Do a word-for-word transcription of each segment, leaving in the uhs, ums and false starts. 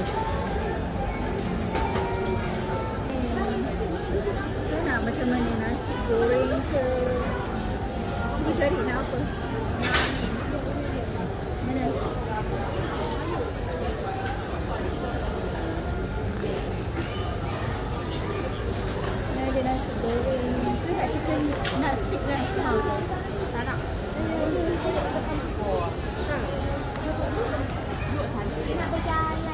So nak macam mana, nasi goreng ke? Cuba cari nak apa? Mana? Ni ada nasi goreng. Tu nak chicken, nak stick rice lah. Tak nak. Nak berjalan.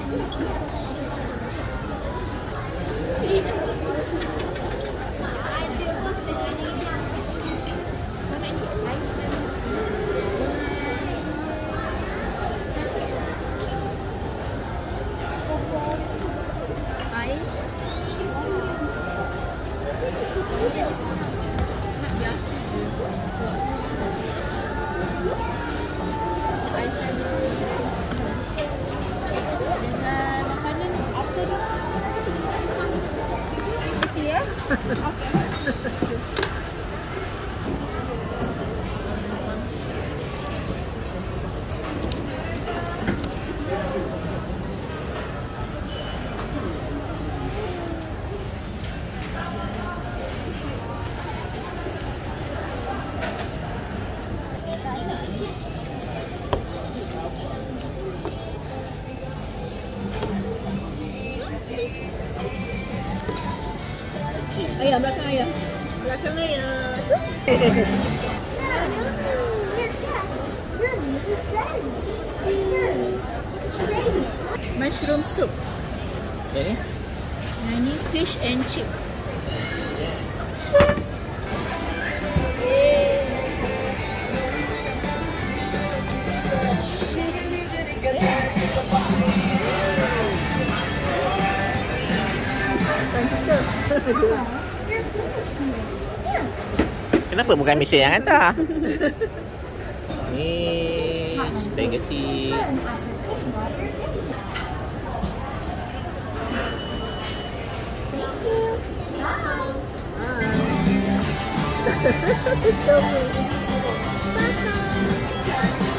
Ayam, belakang ayam. Belakang ayam. Mushroom soup. Yang ni? Yang ni fish and chip. Kenapa bukan Malaysia yang hantar? Ni spaghetti. Coba.